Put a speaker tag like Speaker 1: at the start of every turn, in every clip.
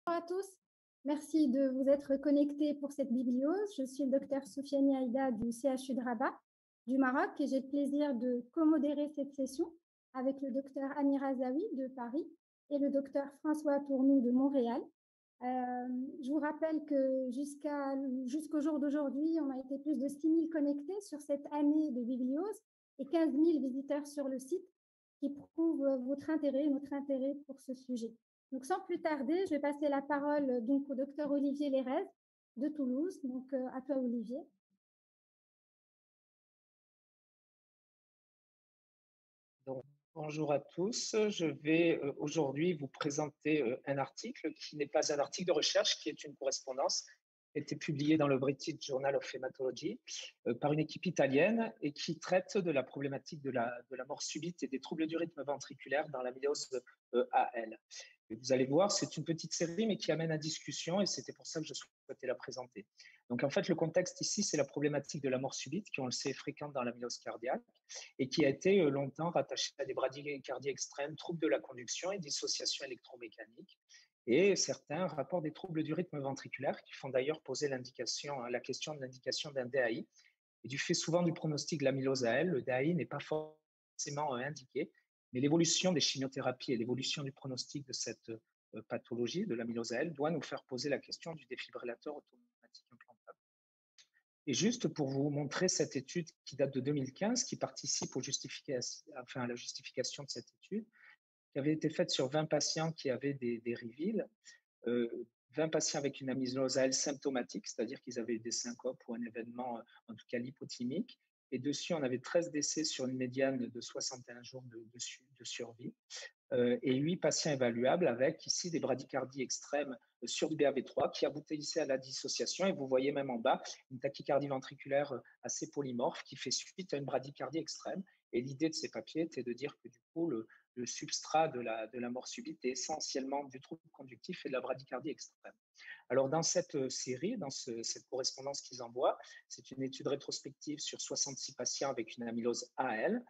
Speaker 1: Bonjour à tous, merci de vous être connectés pour cette bibliose. Je suis le docteur Soufiane Aïda du CHU de Rabat du Maroc et j'ai le plaisir de co-modérer cette session avec le docteur Amira Zawi de Paris et le docteur François Tournou de Montréal. Je vous rappelle que jusqu'au jour d'aujourd'hui, on a été plus de 6 000 connectés sur cette année de bibliose et 15 000 visiteurs sur le site qui prouvent votre intérêt, notre intérêt pour ce sujet. Donc, sans plus tarder, je vais passer la parole donc au docteur Olivier Lérez de Toulouse. Donc, à toi, Olivier.
Speaker 2: Donc, bonjour à tous. Je vais aujourd'hui vous présenter un article qui n'est pas un article de recherche, qui est une correspondance qui a été publiée dans le British Journal of Hematology par une équipe italienne et qui traite de la problématique de la mort subite et des troubles du rythme ventriculaire dans l'amylose AL. Et vous allez voir, c'est une petite série, mais qui amène à discussion et c'était pour ça que je souhaitais la présenter. Donc, en fait, le contexte ici, c'est la problématique de la mort subite, qui, on le sait, est fréquente dans l'amylose cardiaque et qui a été longtemps rattaché à des bradycardies extrêmes, troubles de la conduction et dissociation électromécanique. Et certains rapportent des troubles du rythme ventriculaire qui font d'ailleurs poser la question de l'indication d'un DAI. Et du fait souvent du pronostic de l'amylose AL, le DAI n'est pas forcément indiqué, mais l'évolution des chimiothérapies et l'évolution du pronostic de cette pathologie, de l'amylose AL, doit nous faire poser la question du défibrillateur automatique implantable. Et juste pour vous montrer cette étude qui date de 2015, qui participe à la justification de cette étude, qui avait été faite sur 20 patients qui avaient des reveals, 20 patients avec une amylose AL symptomatique, c'est-à-dire qu'ils avaient des syncopes ou un événement, en tout cas lipothymique. Et dessus, on avait 13 décès sur une médiane de 61 jours de survie. Et 8 patients évaluables avec ici des bradycardies extrêmes sur du BAV3 qui aboutissaient à la dissociation. Et vous voyez même en bas une tachycardie ventriculaire assez polymorphe qui fait suite à une bradycardie extrême. Et l'idée de ces papiers était de dire que du coup, le substrat de la mort subite est essentiellement du trouble conductif et de la bradycardie extrême. Alors, dans cette série, cette correspondance qu'ils envoient, c'est une étude rétrospective sur 66 patients avec une amylose AL.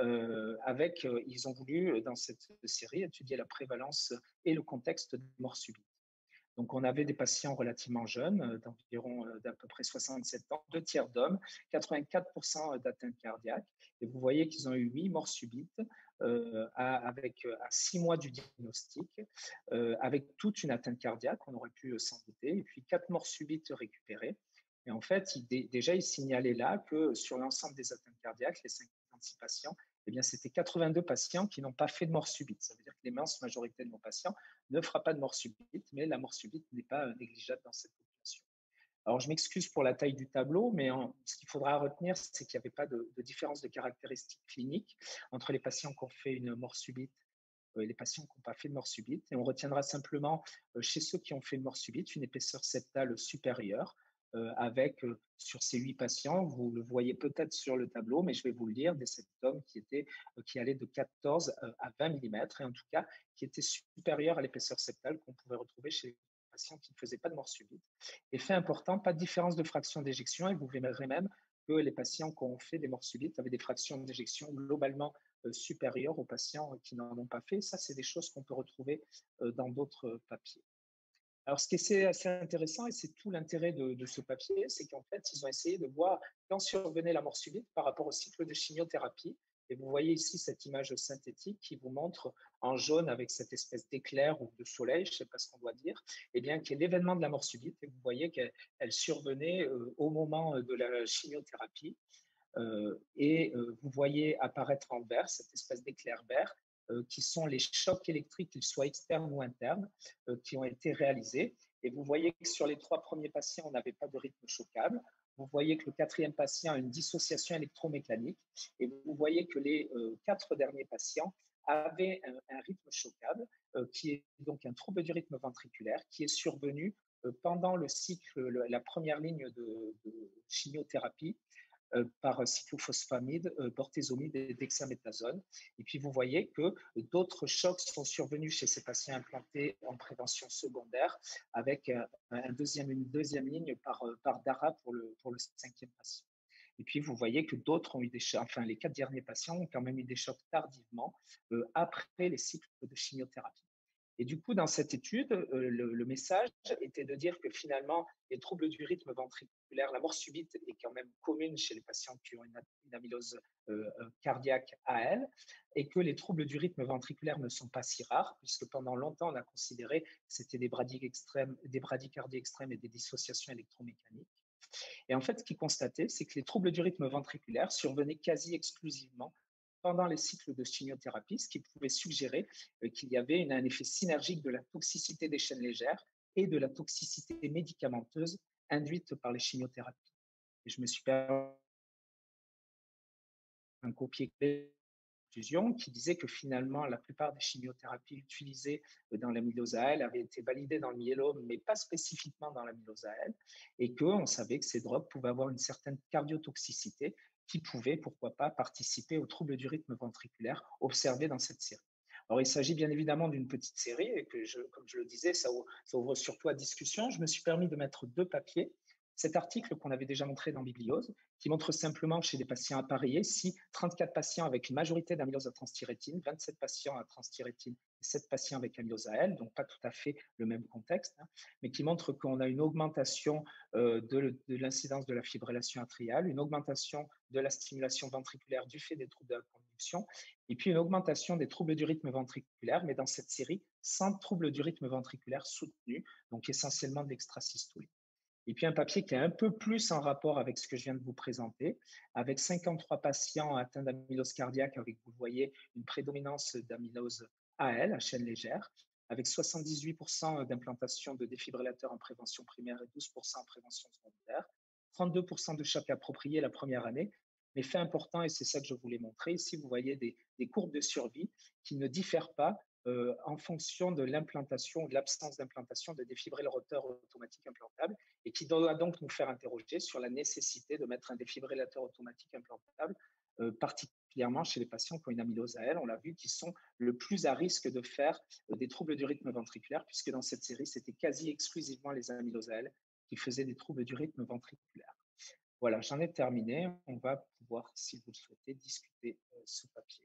Speaker 2: Ils ont voulu, dans cette série, étudier la prévalence et le contexte de mort subite. Donc, on avait des patients relativement jeunes, d'à peu près 67 ans, 2 tiers d'hommes, 84% d'atteinte cardiaque. Et vous voyez qu'ils ont eu 8 morts subites à 6 mois du diagnostic, avec toute une atteinte cardiaque, on aurait pu s'en douter, et puis 4 morts subites récupérées. Et en fait, déjà, il signalait là que sur l'ensemble des atteintes cardiaques, les 56 patients, eh bien, c'était 82 patients qui n'ont pas fait de mort subite. Ça veut dire que l'immense majorité de nos patients ne fera pas de mort subite, mais la mort subite n'est pas négligeable dans cette population. Alors, je m'excuse pour la taille du tableau, mais ce qu'il faudra retenir, c'est qu'il n'y avait pas de différence de caractéristiques cliniques entre les patients qui ont fait une mort subite et les patients qui n'ont pas fait de mort subite. Et on retiendra simplement, chez ceux qui ont fait une mort subite, une épaisseur septale supérieure, sur ces 8 patients, vous le voyez peut-être sur le tableau, mais je vais vous le dire, des septums qui allaient de 14 à 20 mm, et en tout cas, qui étaient supérieurs à l'épaisseur septale qu'on pouvait retrouver chez les patients qui ne faisaient pas de mort subite. Et fait important, pas de différence de fraction d'éjection, et vous verrez même que les patients qui ont fait des morts subites avaient des fractions d'éjection globalement supérieures aux patients qui n'en ont pas fait. Ça, c'est des choses qu'on peut retrouver dans d'autres papiers. Alors, ce qui est assez intéressant, et c'est tout l'intérêt de ce papier, c'est qu'en fait, ils ont essayé de voir quand survenait la mort subite par rapport au cycle de chimiothérapie. Et vous voyez ici cette image synthétique qui vous montre en jaune avec cette espèce d'éclair ou de soleil, je ne sais pas ce qu'on doit dire, eh bien, qui est l'événement de la mort subite. Et vous voyez qu'elle survenait au moment de la chimiothérapie. Vous voyez apparaître en vert cette espèce d'éclair vert qui sont les chocs électriques, qu'ils soient externes ou internes, qui ont été réalisés. Et vous voyez que sur les 3 premiers patients, on n'avait pas de rythme choquable. Vous voyez que le 4e patient a une dissociation électromécanique. Et vous voyez que les 4 derniers patients avaient un rythme choquable, qui est donc un trouble du rythme ventriculaire, qui est survenu pendant le cycle, la première ligne de chimiothérapie, par cyclophosphamide, bortezomib et dexaméthasone. Et puis vous voyez que d'autres chocs sont survenus chez ces patients implantés en prévention secondaire avec une deuxième ligne par DARA pour le 5e patient. Et puis vous voyez que d'autres ont eu des chocs, enfin les 4 derniers patients ont quand même eu des chocs tardivement après les cycles de chimiothérapie. Et du coup, dans cette étude, le message était de dire que finalement, les troubles du rythme ventriculaire, la mort subite est quand même commune chez les patients qui ont une amylose cardiaque AL, et que les troubles du rythme ventriculaire ne sont pas si rares, puisque pendant longtemps, on a considéré que c'était des bradycardies extrêmes et des dissociations électromécaniques. Et en fait, ce qu'ils constataient, c'est que les troubles du rythme ventriculaire survenaient quasi exclusivement pendant les cycles de chimiothérapie, ce qui pouvait suggérer qu'il y avait un effet synergique de la toxicité des chaînes légères et de la toxicité médicamenteuse induite par les chimiothérapies. Et je me suis permis un copier-coller qui disait que finalement, la plupart des chimiothérapies utilisées dans l'amylose AL avaient été validées dans le myélome, mais pas spécifiquement dans l'amylose AL, et qu'on savait que ces drogues pouvaient avoir une certaine cardiotoxicité qui pouvait, pourquoi pas, participer aux troubles du rythme ventriculaire observés dans cette série. Alors, il s'agit bien évidemment d'une petite série, et que, comme je le disais, ça ouvre surtout à discussion. Je me suis permis de mettre 2 papiers. Cet article qu'on avait déjà montré dans Bibliose, qui montre simplement chez des patients appareillés, si 34 patients avec une majorité d'amylose à transthyrétine, 27 patients à transthyrétine et 7 patients avec amylose AL, donc pas tout à fait le même contexte, hein, mais qui montre qu'on a une augmentation de l'incidence de la fibrillation atriale, une augmentation de la stimulation ventriculaire du fait des troubles de la conduction, et puis une augmentation des troubles du rythme ventriculaire, mais dans cette série, sans troubles du rythme ventriculaire soutenus, donc essentiellement de l'extrasystolie. Et puis un papier qui est un peu plus en rapport avec ce que je viens de vous présenter, avec 53 patients atteints d'amylose cardiaque, avec, vous voyez, une prédominance d'amylose AL, à chaîne légère, avec 78% d'implantation de défibrillateurs en prévention primaire et 12% en prévention secondaire, 32% de choc approprié la première année. Mais fait important, et c'est ça que je voulais montrer, ici vous voyez des courbes de survie qui ne diffèrent pas en fonction de l'implantation ou de l'absence d'implantation de défibrillateurs automatiques implantables, et qui doit donc nous faire interroger sur la nécessité de mettre un défibrillateur automatique implantable, particulièrement chez les patients qui ont une amylose AL, on l'a vu, qui sont le plus à risque de faire des troubles du rythme ventriculaire, puisque dans cette série, c'était quasi exclusivement les amyloses AL qui faisaient des troubles du rythme ventriculaire. Voilà, j'en ai terminé. On va pouvoir, si vous le souhaitez, discuter ce papier.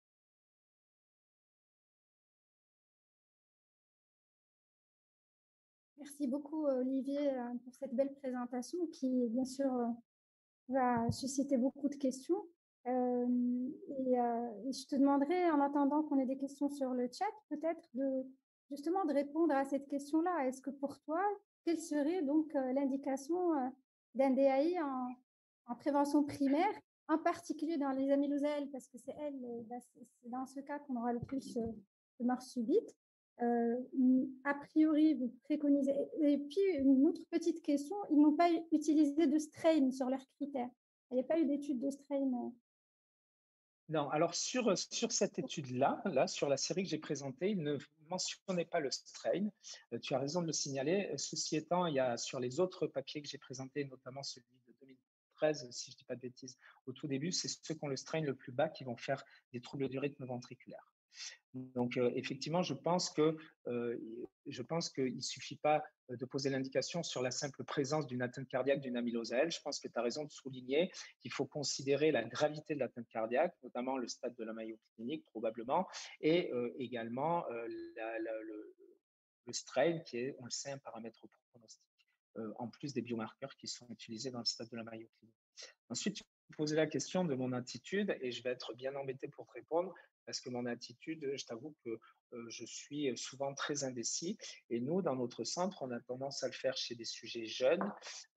Speaker 1: Merci beaucoup, Olivier, pour cette belle présentation qui, bien sûr, va susciter beaucoup de questions. Et je te demanderai, en attendant qu'on ait des questions sur le chat, peut-être justement de répondre à cette question-là. Est-ce que pour toi, quelle serait donc l'indication d'un DAI en prévention primaire, en particulier dans les amyloses AL, parce que c'est dans ce cas qu'on aura le plus de mort subite. A priori, vous préconisez. Et puis, une autre petite question, ils n'ont pas utilisé de strain sur leurs critères. Il n'y a pas eu d'étude de strain.
Speaker 2: Non, alors sur cette étude-là, sur la série que j'ai présentée, il ne mentionnait pas le strain. Tu as raison de le signaler. Ceci étant, il y a sur les autres papiers que j'ai présentés, notamment celui de 2013, si je ne dis pas de bêtises, au tout début, c'est ceux qui ont le strain le plus bas qui vont faire des troubles du rythme ventriculaire. Donc, effectivement, je pense qu'il ne suffit pas de poser l'indication sur la simple présence d'une atteinte cardiaque d'une amylose AL. Je pense que tu as raison de souligner qu'il faut considérer la gravité de l'atteinte cardiaque, notamment le stade de la maillot clinique, probablement, et également le strain, qui est, on le sait, un paramètre pronostique, en plus des biomarqueurs qui sont utilisés dans le stade de la maillot clinique. Ensuite, tu me posais la question de mon attitude, et je vais être bien embêté pour te répondre, parce que mon attitude, je t'avoue que je suis souvent très indécis. Et nous, dans notre centre, on a tendance à le faire chez des sujets jeunes,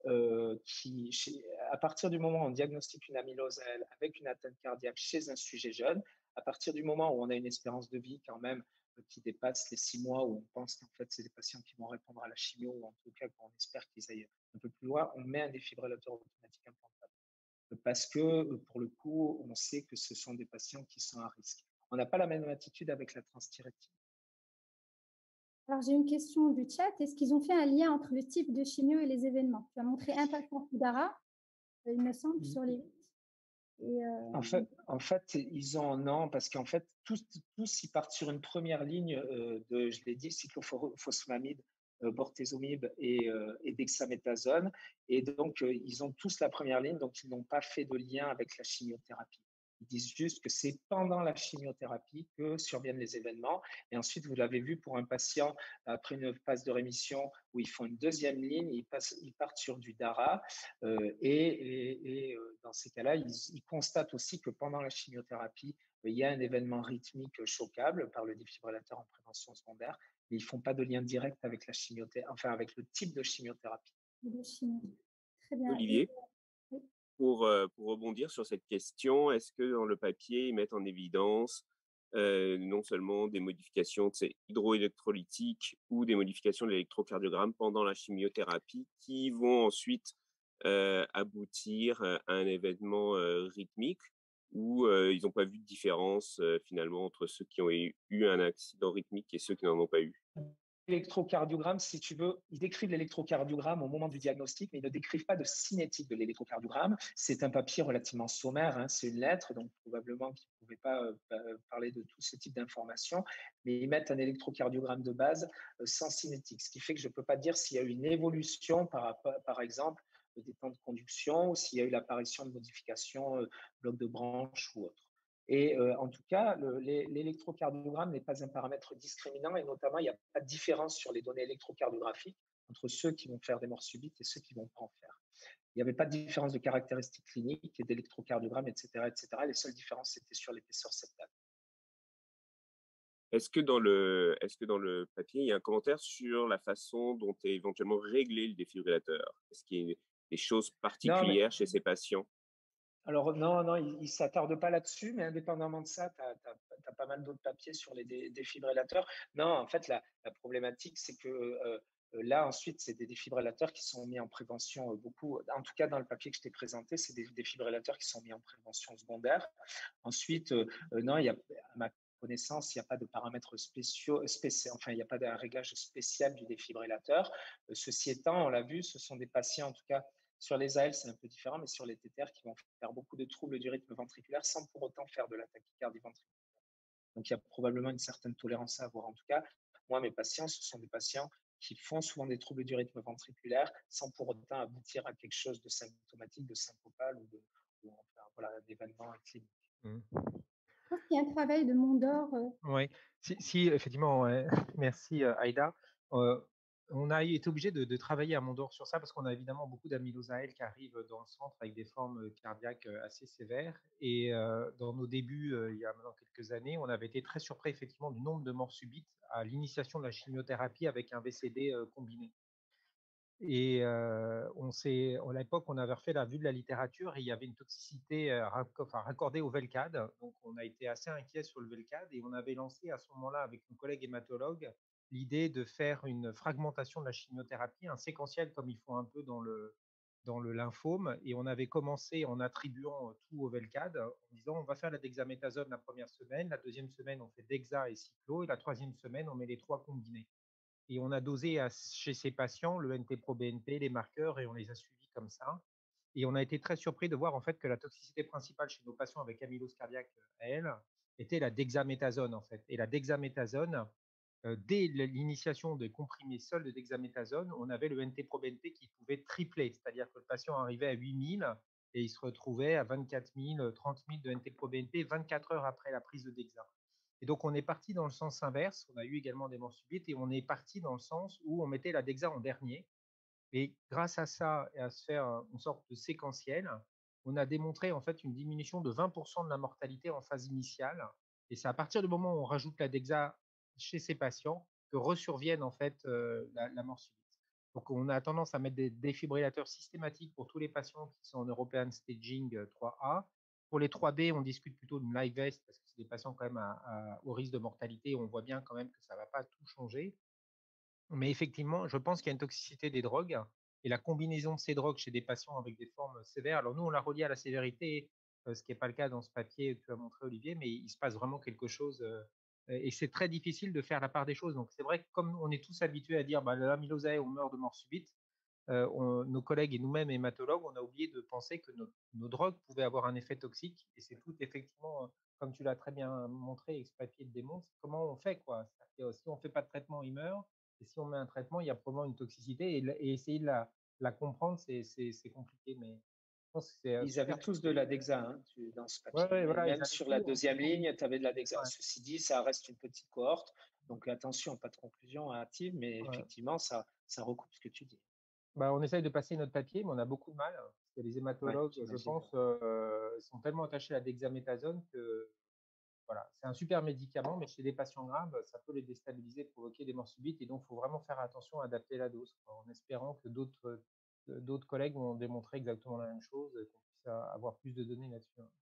Speaker 2: à partir du moment où on diagnostique une amylose AL avec une atteinte cardiaque chez un sujet jeune, à partir du moment où on a une espérance de vie quand même qui dépasse les 6 mois, où on pense qu'en fait, c'est des patients qui vont répondre à la chimio, ou en tout cas qu'on espère qu'ils aillent un peu plus loin, on met un défibrillateur automatique implantable. Parce que, pour le coup, on sait que ce sont des patients qui sont à risque. On n'a pas la même attitude avec la transthyrétine.
Speaker 1: Alors, j'ai une question du chat. Est-ce qu'ils ont fait un lien entre le type de chimio et les événements? Tu as montré un patient Fudara, il me semble, sur les 8. Et,
Speaker 2: en fait, ils ont non, parce qu'en fait, tous ils partent sur une première ligne de, je l'ai dit, cyclophosphamide, bortezomib et dexaméthasone. Et donc, ils ont tous la première ligne, donc ils n'ont pas fait de lien avec la chimiothérapie. Ils disent juste que c'est pendant la chimiothérapie que surviennent les événements. Et ensuite, vous l'avez vu pour un patient, après une phase de rémission où ils font une deuxième ligne, ils partent sur du DARA. Dans ces cas-là, ils constatent aussi que pendant la chimiothérapie, il y a un événement rythmique choquable par le défibrillateur en prévention secondaire, mais ils ne font pas de lien direct avec la chimiothérapie, enfin avec le type de chimiothérapie.
Speaker 1: de chimie. Très bien. Et,
Speaker 3: Olivier,
Speaker 1: oui,
Speaker 3: pour rebondir sur cette question, est-ce que dans le papier, ils mettent en évidence non seulement des modifications hydroélectrolytiques ou des modifications de l'électrocardiogramme pendant la chimiothérapie qui vont ensuite aboutir à un événement rythmique ou ils n'ont pas vu de différence finalement entre ceux qui ont eu un accident rythmique et ceux qui n'en ont pas eu?
Speaker 2: L'électrocardiogramme, si tu veux, ils décrivent l'électrocardiogramme au moment du diagnostic, mais ils ne décrivent pas de cinétique de l'électrocardiogramme. C'est un papier relativement sommaire, hein, c'est une lettre, donc probablement qu'ils ne pouvaient pas parler de tout ce type d'informations, mais ils mettent un électrocardiogramme de base sans cinétique, ce qui fait que je ne peux pas dire s'il y a eu une évolution par exemple, des temps de conduction ou s'il y a eu l'apparition de modifications, blocs de branche ou autre. Et en tout cas, l'électrocardiogramme n'est pas un paramètre discriminant et notamment, il n'y a pas de différence sur les données électrocardiographiques entre ceux qui vont faire des morts subites et ceux qui ne vont pas en faire. Il n'y avait pas de différence de caractéristiques cliniques et d'électrocardiogramme, etc., etc. Les seules différences, c'était sur l'épaisseur septale.
Speaker 3: Est-ce que dans le papier, il y a un commentaire sur la façon dont est éventuellement réglé le défibrillateur? Est-ce qu'il y a des choses
Speaker 2: Non, mais
Speaker 3: particulières chez ces patients?
Speaker 2: alors non, ils ne s'attardent pas là-dessus, mais indépendamment de ça, tu as pas mal d'autres papiers sur les défibrillateurs. Non, en fait, la problématique, c'est que là, ensuite, c'est des défibrillateurs qui sont mis en prévention beaucoup. En tout cas, dans le papier que je t'ai présenté, c'est des défibrillateurs qui sont mis en prévention secondaire. Ensuite, non, à ma connaissance, il n'y a pas de paramètres enfin, il n'y a pas de réglage spécial du défibrillateur. Ceci étant, on l'a vu, ce sont des patients, en tout cas, sur les AL, c'est un peu différent, mais sur les TTR, qui vont faire beaucoup de troubles du rythme ventriculaire sans pour autant faire de la tachycardie ventriculaire. Donc, il y a probablement une certaine tolérance à avoir. En tout cas, moi, mes patients, ce sont des patients qui font souvent des troubles du rythme ventriculaire sans pour autant aboutir à quelque chose de symptomatique, de sympopal ou enfin, voilà, d'événements cliniques.
Speaker 4: Mmh.
Speaker 1: je pense qu'il y a un travail de Mondor.
Speaker 4: Oui, si effectivement, ouais. Merci, Aïda. On a été obligé de travailler à Mondor sur ça parce qu'on a évidemment beaucoup d'amylosaël qui arrivent dans le centre avec des formes, cardiaques, assez sévères et dans nos débuts, il y a maintenant quelques années, on avait été très surpris effectivement du nombre de morts subites à l'initiation de la chimiothérapie avec un VCD, combiné. Et à l'époque, on avait refait la vue de la littérature et il y avait une toxicité raccordée au Velcade. Donc, on a été assez inquiet sur le Velcade et on avait lancé à ce moment-là, avec nos collègues hématologues, l'idée de faire une fragmentation de la chimiothérapie, un séquentiel comme ils font un peu dans le lymphome. Et on avait commencé en attribuant tout au Velcade, en disant on va faire la dexaméthasone la première semaine, la deuxième semaine, on fait dexa et cyclo, et la troisième semaine, on met les trois combinés. Et on a dosé chez ces patients le NT-proBNP, les marqueurs, et on les a suivis comme ça. Et on a été très surpris de voir en fait que la toxicité principale chez nos patients avec amylose cardiaque AL était la dexaméthasone en fait. Et la dexaméthasone, dès l'initiation des comprimés seuls de dexaméthasone, on avait le NT-proBNP qui pouvait tripler, c'est-à-dire que le patient arrivait à 8000 et il se retrouvait à 24 000, 30 000 de NT-proBNP 24 heures après la prise de dexa. Et donc, on est parti dans le sens inverse. On a eu également des morts subites et on est parti dans le sens où on mettait la DEXA en dernier. Et grâce à ça et à se faire une sorte de séquentiel, on a démontré en fait une diminution de 20% de la mortalité en phase initiale. Et c'est à partir du moment où on rajoute la DEXA chez ces patients que ressurviennent en fait la mort subite. Donc, on a tendance à mettre des défibrillateurs systématiques pour tous les patients qui sont en European Staging 3A. Pour les 3B, on discute plutôt d'une live vest parce que c'est des patients quand même au risque de mortalité. On voit bien quand même que ça ne va pas tout changer. Mais effectivement, je pense qu'il y a une toxicité des drogues et la combinaison de ces drogues chez des patients avec des formes sévères. Alors nous, on l'a relié à la sévérité, ce qui n'est pas le cas dans ce papier que tu as montré, Olivier, mais il se passe vraiment quelque chose et c'est très difficile de faire la part des choses. Donc c'est vrai que comme on est tous habitués à dire bah, l'amylose A, on meurt de mort subite, nos collègues et nous-mêmes hématologues, on a oublié de penser que nos drogues pouvaient avoir un effet toxique. Et c'est tout effectivement, comme tu l'as très bien montré et que ce papier le démontre, comment on fait quoi. Si on ne fait pas de traitement, il meurt. Et si on met un traitement, il y a probablement une toxicité. Et essayer de la comprendre, c'est compliqué. Mais pense que c'est
Speaker 2: Ils avaient
Speaker 4: super.
Speaker 2: tous de la Dexa hein, dans ce
Speaker 4: Ouais,
Speaker 2: papier.
Speaker 4: ouais,
Speaker 2: Et
Speaker 4: voilà, ils
Speaker 2: même
Speaker 4: avaient
Speaker 2: sur la
Speaker 4: tout.
Speaker 2: deuxième ligne, tu avais de la Dexa.
Speaker 4: Ouais,
Speaker 2: Ceci dit, ça reste une petite cohorte. Donc attention, pas de conclusion hâtive, mais
Speaker 4: ouais.
Speaker 2: effectivement, ça recoupe ce que tu dis.
Speaker 4: Bah, on essaye de passer notre papier, mais on a beaucoup de mal. Parce que les
Speaker 2: Ouais,
Speaker 4: hématologues, je
Speaker 2: j'imagine.
Speaker 4: pense, sont tellement attachés à la dexaméthasone que voilà, c'est un super médicament, mais chez les patients graves, ça peut les déstabiliser, provoquer des morts subites. Et donc, il faut vraiment faire attention à adapter la dose, quoi, en espérant que d'autres collègues vont démontrer exactement la même chose et qu'on puisse avoir plus de données là-dessus, hein.